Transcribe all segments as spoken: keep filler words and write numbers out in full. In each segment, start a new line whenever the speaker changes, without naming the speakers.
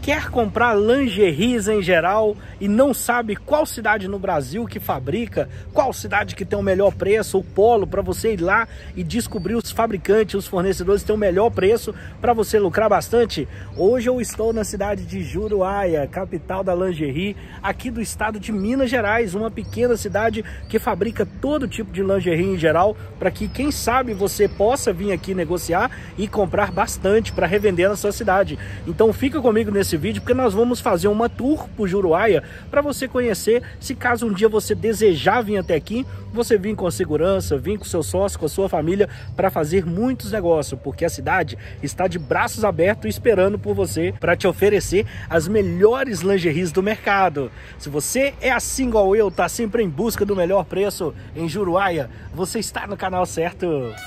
Quer comprar lingeries em geral e não sabe qual cidade no Brasil que fabrica, qual cidade que tem o melhor preço, o polo para você ir lá e descobrir os fabricantes, os fornecedores que têm o melhor preço para você lucrar bastante? Hoje eu estou na cidade de Juruáia, capital da lingerie, aqui do estado de Minas Gerais, uma pequena cidade que fabrica todo tipo de lingerie em geral, para que quem sabe você possa vir aqui negociar e comprar bastante para revender na sua cidade. Então fica comigo nesse vídeo, porque nós vamos fazer uma tour por Juruáia para você conhecer. Se caso um dia você desejar vir até aqui, você vir com segurança, vir com seu sócio, com a sua família, para fazer muitos negócios, porque a cidade está de braços abertos esperando por você para te oferecer as melhores lingeries do mercado. Se você é assim igual eu, tá sempre em busca do melhor preço em Juruáia, você está no canal certo.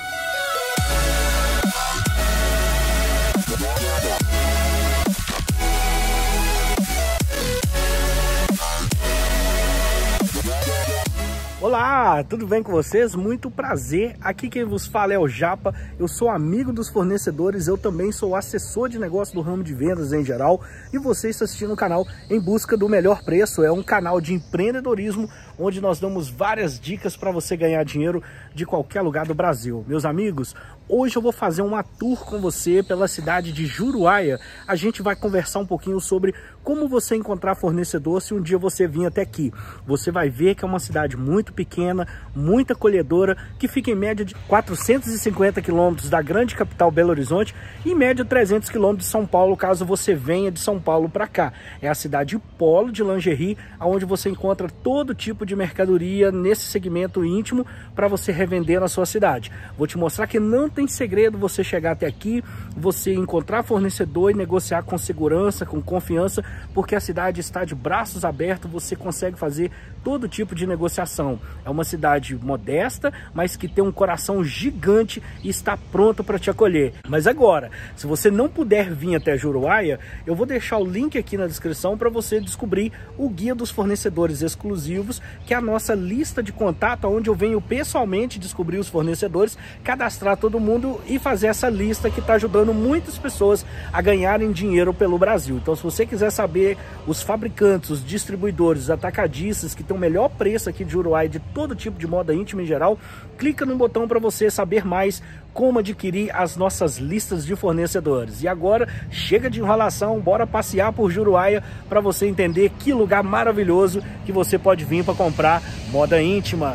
Olá, tudo bem com vocês? Muito prazer, aqui quem vos fala é o Japa, eu sou amigo dos fornecedores, eu também sou assessor de negócio do ramo de vendas em geral e você está assistindo o canal Em Busca do Melhor Preço. É um canal de empreendedorismo onde nós damos várias dicas para você ganhar dinheiro de qualquer lugar do Brasil. Meus amigos, hoje eu vou fazer uma tour com você pela cidade de Juruáia. A gente vai conversar um pouquinho sobre como você encontrar fornecedor se um dia você vir até aqui. Você vai ver que é uma cidade muito pequena, muito acolhedora, que fica em média de quatrocentos e cinquenta quilômetros da grande capital Belo Horizonte e em média trezentos quilômetros de São Paulo, caso você venha de São Paulo para cá. É a cidade polo de lingerie, onde você encontra todo tipo de mercadoria nesse segmento íntimo para você revender na sua cidade. Vou te mostrar que não tem segredo você chegar até aqui, você encontrar fornecedor e negociar com segurança, com confiança, porque a cidade está de braços abertos, você consegue fazer todo tipo de negociação. É uma cidade modesta, mas que tem um coração gigante e está pronto para te acolher. Mas agora, se você não puder vir até Juruáia, eu vou deixar o link aqui na descrição para você descobrir o guia dos fornecedores exclusivos, que é a nossa lista de contato, onde eu venho pessoalmente descobrir os fornecedores, cadastrar todo mundo e fazer essa lista que está ajudando muitas pessoas a ganharem dinheiro pelo Brasil. Então, se você quiser saber os fabricantes, os distribuidores, os atacadistas que tem o melhor preço aqui de Juruáia, de todo tipo de moda íntima em geral, clica no botão para você saber mais como adquirir as nossas listas de fornecedores. E agora, chega de enrolação, bora passear por Juruáia para você entender que lugar maravilhoso que você pode vir para comprar moda íntima.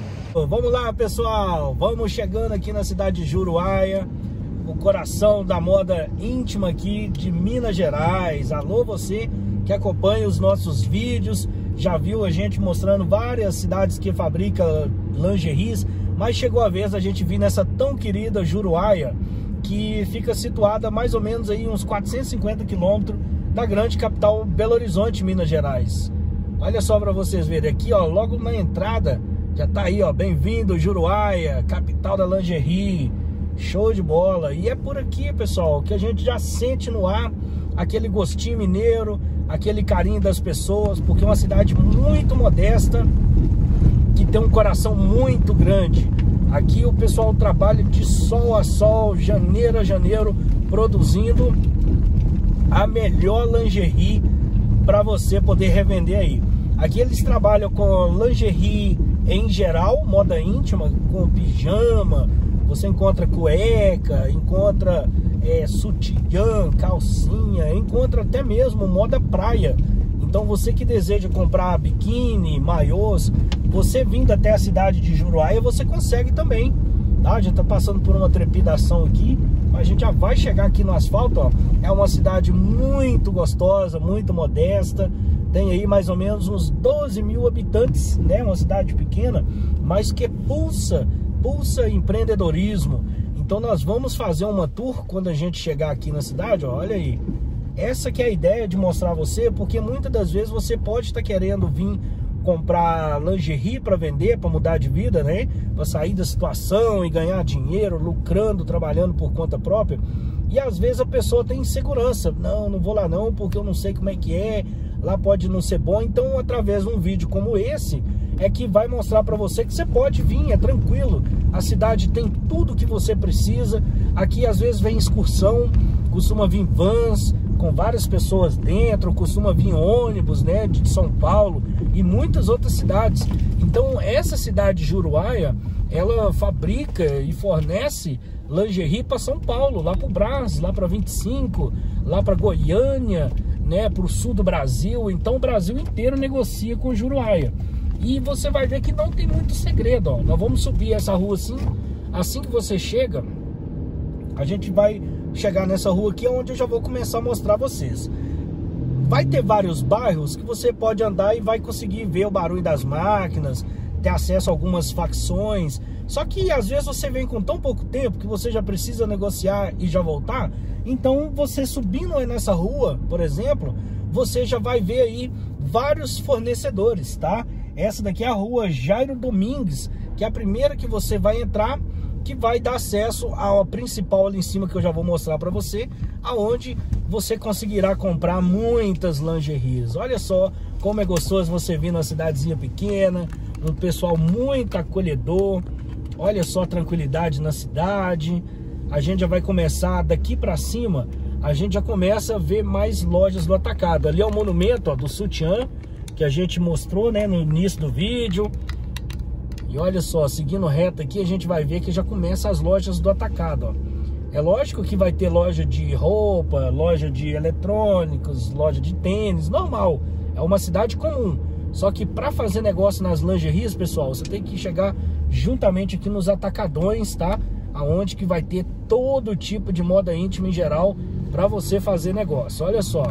Vamos lá, pessoal, vamos chegando aqui na cidade de Juruáia, o coração da moda íntima aqui de Minas Gerais. Alô, você que acompanha os nossos vídeos, já viu a gente mostrando várias cidades que fabricam lingeries, mas chegou a vez a gente vir nessa tão querida Juruáia, que fica situada mais ou menos aí uns quatrocentos e cinquenta quilômetros da grande capital Belo Horizonte, Minas Gerais. Olha só para vocês verem aqui, ó, logo na entrada já tá aí, ó, bem-vindo Juruáia, capital da lingerie. Show de bola. E é por aqui, pessoal, que a gente já sente no ar aquele gostinho mineiro, aquele carinho das pessoas, porque é uma cidade muito modesta, que tem um coração muito grande. Aqui o pessoal trabalha de sol a sol, janeiro a janeiro, produzindo a melhor lingerie para você poder revender aí. Aqui eles trabalham com lingerie em geral, moda íntima, com pijama, você encontra cueca, encontra é, sutiã, calcinha, encontra até mesmo moda praia. Então você que deseja comprar biquíni, maiôs, você vindo até a cidade de Juruáia, você consegue também, tá? Já tá passando por uma trepidação aqui, mas a gente já vai chegar aqui no asfalto, ó. É uma cidade muito gostosa, muito modesta, tem aí mais ou menos uns doze mil habitantes, né? Uma cidade pequena, mas que pulsa Pulsa empreendedorismo. Então nós vamos fazer uma tour quando a gente chegar aqui na cidade, ó, olha aí. Essa que é a ideia de mostrar a você, porque muitas das vezes você pode estar querendo vir comprar lingerie para vender, para mudar de vida, né? Para sair da situação e ganhar dinheiro, lucrando, trabalhando por conta própria. E às vezes a pessoa tem insegurança. Não, não vou lá não, porque eu não sei como é que é. Lá pode não ser bom. Então, através de um vídeo como esse, é que vai mostrar para você que você pode vir, é tranquilo. A cidade tem tudo que você precisa. Aqui às vezes vem excursão, costuma vir vans com várias pessoas dentro, costuma vir ônibus, né, de São Paulo e muitas outras cidades. Então essa cidade de Juruáia, ela fabrica e fornece lingerie para São Paulo, lá para o Brás, lá para vinte e cinco, lá para Goiânia, né, para o sul do Brasil. Então o Brasil inteiro negocia com Juruáia. E você vai ver que não tem muito segredo, ó. Nós vamos subir essa rua assim, assim que você chega, a gente vai chegar nessa rua aqui, onde eu já vou começar a mostrar a vocês. Vai ter vários bairros que você pode andar e vai conseguir ver o barulho das máquinas, ter acesso a algumas facções. Só que às vezes você vem com tão pouco tempo que você já precisa negociar e já voltar. Então você subindo aí nessa rua, por exemplo, você já vai ver aí vários fornecedores, tá? Essa daqui é a rua Jairo Domingues, que é a primeira que você vai entrar, que vai dar acesso ao principal ali em cima, que eu já vou mostrar para você, aonde você conseguirá comprar muitas lingeries. Olha só como é gostoso você vir numa cidadezinha pequena, um pessoal muito acolhedor. Olha só a tranquilidade na cidade. A gente já vai começar daqui para cima, a gente já começa a ver mais lojas do atacado. Ali é o monumento, ó, do sutiã, que a gente mostrou, né, no início do vídeo. E olha só, seguindo reto aqui, a gente vai ver que já começa as lojas do atacado, ó. É lógico que vai ter loja de roupa, loja de eletrônicos, loja de tênis, normal. É uma cidade comum. Só que para fazer negócio nas lingeries, pessoal, você tem que chegar juntamente aqui nos atacadões, tá? Aonde que vai ter todo tipo de moda íntima em geral para você fazer negócio. Olha só.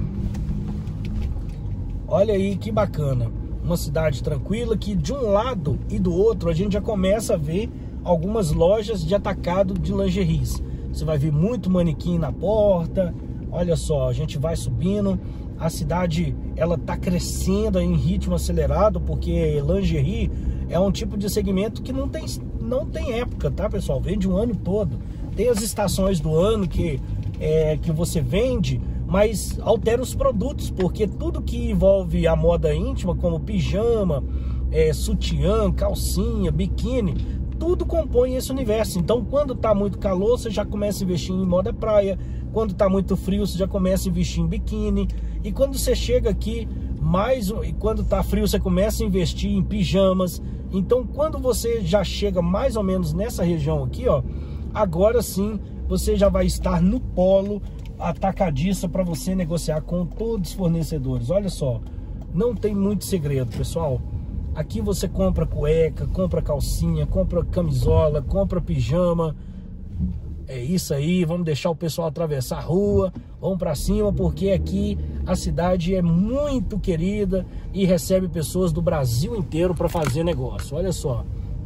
Olha aí que bacana. Uma cidade tranquila que de um lado e do outro a gente já começa a ver algumas lojas de atacado de lingeries. Você vai ver muito manequim na porta. Olha só, a gente vai subindo. A cidade, ela tá crescendo em ritmo acelerado, porque lingerie é um tipo de segmento que não tem, não tem época, tá, pessoal? Vende um ano todo. Tem as estações do ano que, é, que você vende, mas altera os produtos, porque tudo que envolve a moda íntima, como pijama, é, sutiã, calcinha, biquíni, tudo compõe esse universo. Então, quando tá muito calor, você já começa a investir em moda praia. Quando tá muito frio, você já começa a investir em biquíni. E quando você chega aqui, mais e quando tá frio, você começa a investir em pijamas. Então, quando você já chega mais ou menos nessa região aqui, ó, agora sim, você já vai estar no polo atacadista para você negociar com todos os fornecedores. Olha só, não tem muito segredo, pessoal. Aqui você compra cueca, compra calcinha, compra camisola, compra pijama. É isso aí, vamos deixar o pessoal atravessar a rua, vamos para cima, porque aqui a cidade é muito querida e recebe pessoas do Brasil inteiro para fazer negócio. Olha só,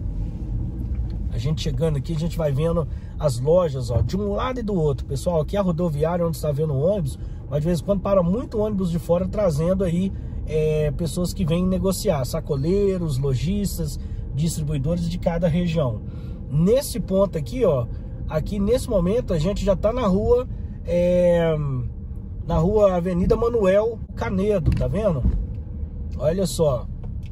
a gente chegando aqui, a gente vai vendo as lojas, ó, de um lado e do outro. Pessoal, aqui é a rodoviária onde está vendo o ônibus, mas de vez em quando para muito ônibus de fora trazendo aí é, pessoas que vêm negociar, sacoleiros, lojistas, distribuidores de cada região. Nesse ponto aqui, ó, aqui nesse momento a gente já está na rua, é, na rua Avenida Manuel Canedo, tá vendo? Olha só,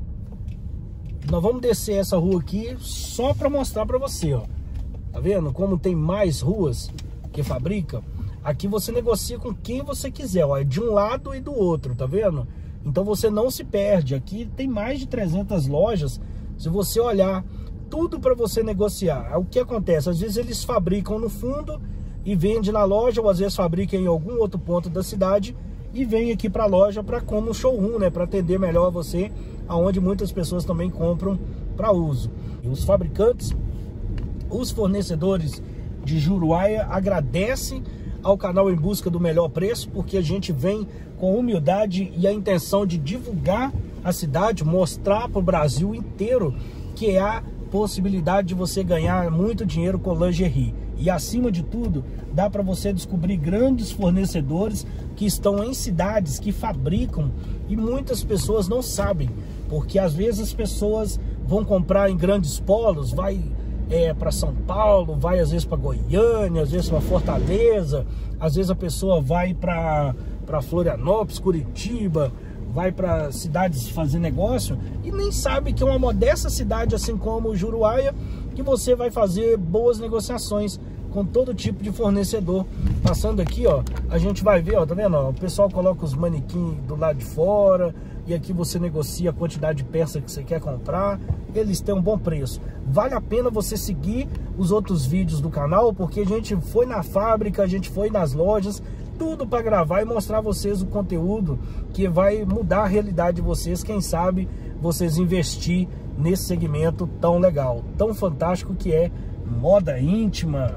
nós vamos descer essa rua aqui só para mostrar para você, ó. Tá vendo como tem mais ruas que fabrica? Aqui você negocia com quem você quiser, ó, é de um lado e do outro, tá vendo? Então você não se perde. Aqui tem mais de trezentas lojas. Se você olhar, tudo para você negociar. O que acontece? Às vezes eles fabricam no fundo e vendem na loja, ou às vezes fabricam em algum outro ponto da cidade e vem aqui para a loja para como showroom, né? Para atender melhor você, aonde muitas pessoas também compram para uso. E os fabricantes, os fornecedores de Juruáia agradecem ao canal Em Busca do Melhor Preço, porque a gente vem com humildade e a intenção de divulgar a cidade, mostrar para o Brasil inteiro que há possibilidade de você ganhar muito dinheiro com lingerie. E acima de tudo, dá para você descobrir grandes fornecedores que estão em cidades que fabricam e muitas pessoas não sabem, porque às vezes as pessoas vão comprar em grandes polos, vai é, para São Paulo, vai às vezes para Goiânia, às vezes para Fortaleza, às vezes a pessoa vai para para Florianópolis, Curitiba, vai para cidades fazer negócio e nem sabe que é uma modesta cidade, assim como Juruáia, que você vai fazer boas negociações com todo tipo de fornecedor. Passando aqui, ó, a gente vai ver, ó, tá vendo? Ó, o pessoal coloca os manequins do lado de fora e aqui você negocia a quantidade de peça que você quer comprar. Eles têm um bom preço. Vale a pena você seguir os outros vídeos do canal, porque a gente foi na fábrica, a gente foi nas lojas, tudo para gravar e mostrar a vocês o conteúdo que vai mudar a realidade de vocês. Quem sabe vocês investir nesse segmento tão legal, tão fantástico que é moda íntima.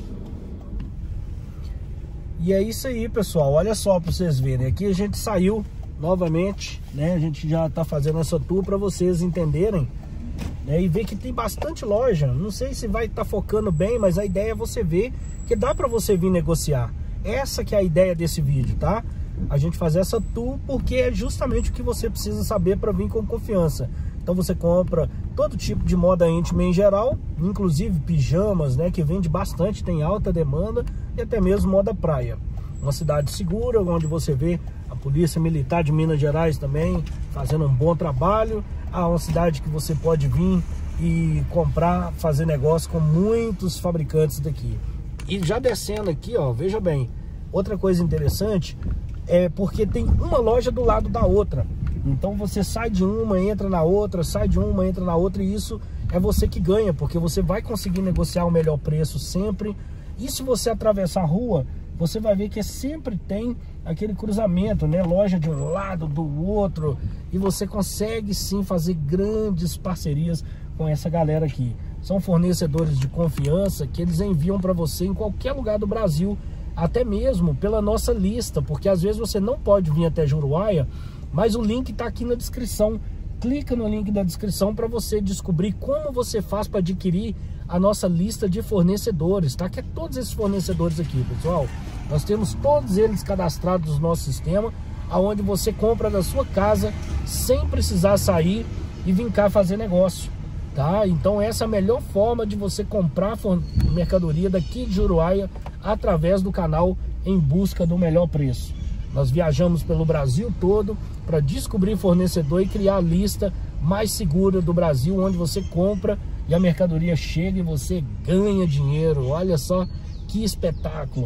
E é isso aí, pessoal. Olha só para vocês verem. Aqui a gente saiu novamente, né? A gente já tá fazendo essa tour para vocês entenderem, né? E ver que tem bastante loja. Não sei se vai estar tá focando bem, mas a ideia é você ver que dá para você vir negociar. Essa que é a ideia desse vídeo, tá? A gente fazer essa tour porque é justamente o que você precisa saber para vir com confiança. Então você compra todo tipo de moda íntima em geral, inclusive pijamas, né, que vende bastante, tem alta demanda, e até mesmo moda praia. Uma cidade segura, onde você vê a Polícia Militar de Minas Gerais também fazendo um bom trabalho. Ah, uma cidade que você pode vir e comprar, fazer negócio com muitos fabricantes daqui. E já descendo aqui, ó, veja bem, outra coisa interessante é porque tem uma loja do lado da outra. Então você sai de uma, entra na outra, sai de uma, entra na outra, e isso é você que ganha, porque você vai conseguir negociar o melhor preço sempre. E se você atravessar a rua, você vai ver que sempre tem aquele cruzamento, né? Loja de um lado, do outro, e você consegue sim fazer grandes parcerias com essa galera aqui. São fornecedores de confiança que eles enviam para você em qualquer lugar do Brasil, até mesmo pela nossa lista, porque às vezes você não pode vir até Juruáia, mas o link está aqui na descrição. Clica no link da descrição para você descobrir como você faz para adquirir a nossa lista de fornecedores, tá? Que é todos esses fornecedores aqui, pessoal. Nós temos todos eles cadastrados no nosso sistema, aonde você compra da sua casa sem precisar sair e vir cá fazer negócio, tá? Então essa é a melhor forma de você comprar mercadoria daqui de Juruáia através do canal Em Busca do Melhor Preço. Nós viajamos pelo Brasil todo para descobrir fornecedor e criar a lista mais segura do Brasil, onde você compra e a mercadoria chega e você ganha dinheiro. Olha só que espetáculo.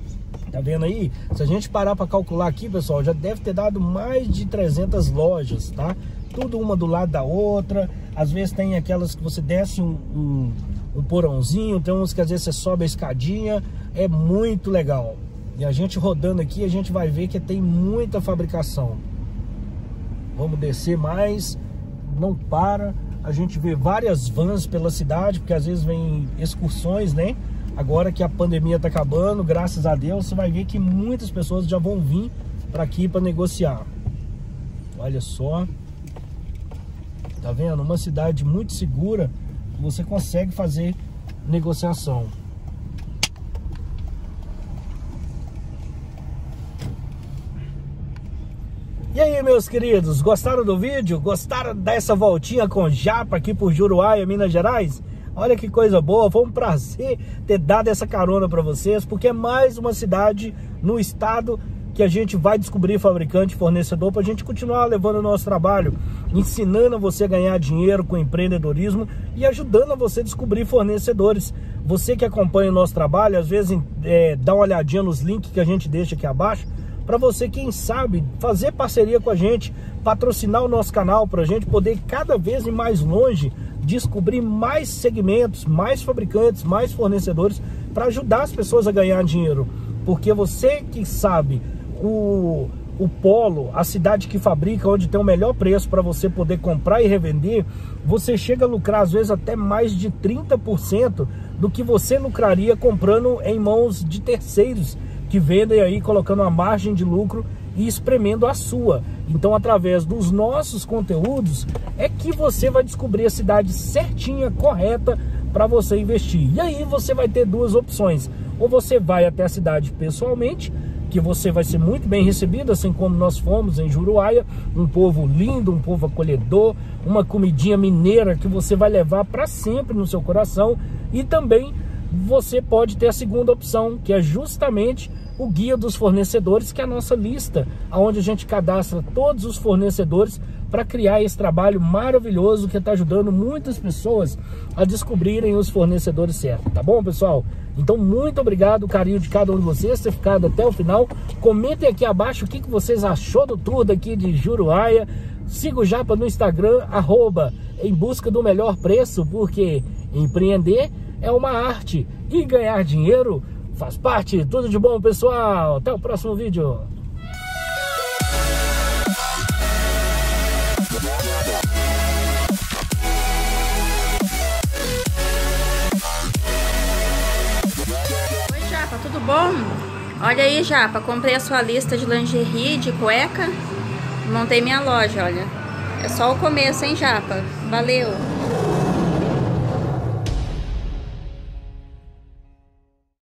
Tá vendo aí? Se a gente parar para calcular aqui, pessoal, já deve ter dado mais de trezentas lojas, tá? Tudo uma do lado da outra. Às vezes tem aquelas que você desce um, um, um porãozinho, tem uns que às vezes você sobe a escadinha. É muito legal. E a gente rodando aqui, a gente vai ver que tem muita fabricação. Vamos descer mais, não para. A gente vê várias vans pela cidade, porque às vezes vem excursões, né? Agora que a pandemia tá acabando, graças a Deus, você vai ver que muitas pessoas já vão vir para aqui para negociar. Olha só. Tá vendo? Uma cidade muito segura, você consegue fazer negociação. E aí, meus queridos, gostaram do vídeo? Gostaram dessa voltinha com Japa aqui por Juruáia, Minas Gerais? Olha que coisa boa, foi um prazer ter dado essa carona para vocês, porque é mais uma cidade no estado que a gente vai descobrir fabricante, fornecedor, para a gente continuar levando o nosso trabalho, ensinando a você a ganhar dinheiro com empreendedorismo e ajudando a você a descobrir fornecedores. Você que acompanha o nosso trabalho, às vezes é, dá uma olhadinha nos links que a gente deixa aqui abaixo, para você, quem sabe, fazer parceria com a gente, patrocinar o nosso canal, para a gente poder cada vez ir mais longe, descobrir mais segmentos, mais fabricantes, mais fornecedores, para ajudar as pessoas a ganhar dinheiro. Porque você que sabe o, o polo, a cidade que fabrica, onde tem o melhor preço para você poder comprar e revender, você chega a lucrar às vezes até mais de trinta por cento do que você lucraria comprando em mãos de terceiros, que vendem aí colocando uma margem de lucro e espremendo a sua. Então, através dos nossos conteúdos é que você vai descobrir a cidade certinha, correta para você investir. E aí você vai ter duas opções: ou você vai até a cidade pessoalmente, que você vai ser muito bem recebido, assim como nós fomos em Juruáia, um povo lindo, um povo acolhedor, uma comidinha mineira que você vai levar para sempre no seu coração. E também você pode ter a segunda opção, que é justamente o guia dos fornecedores, que é a nossa lista, onde a gente cadastra todos os fornecedores para criar esse trabalho maravilhoso que está ajudando muitas pessoas a descobrirem os fornecedores certos, tá bom, pessoal? Então, muito obrigado, o carinho de cada um de vocês, ter ficado até o final. Comentem aqui abaixo o que, que vocês achou do tour daqui de Juruáia. Siga o Japa no Instagram, arroba em busca do melhor preço, porque empreender é uma arte e ganhar dinheiro faz parte. Tudo de bom, pessoal. Até o próximo vídeo.
Oi, Japa, tudo bom? Olha aí, Japa, comprei a sua lista de lingerie, de cueca. Montei minha loja, olha. É só o começo, hein, Japa? Valeu!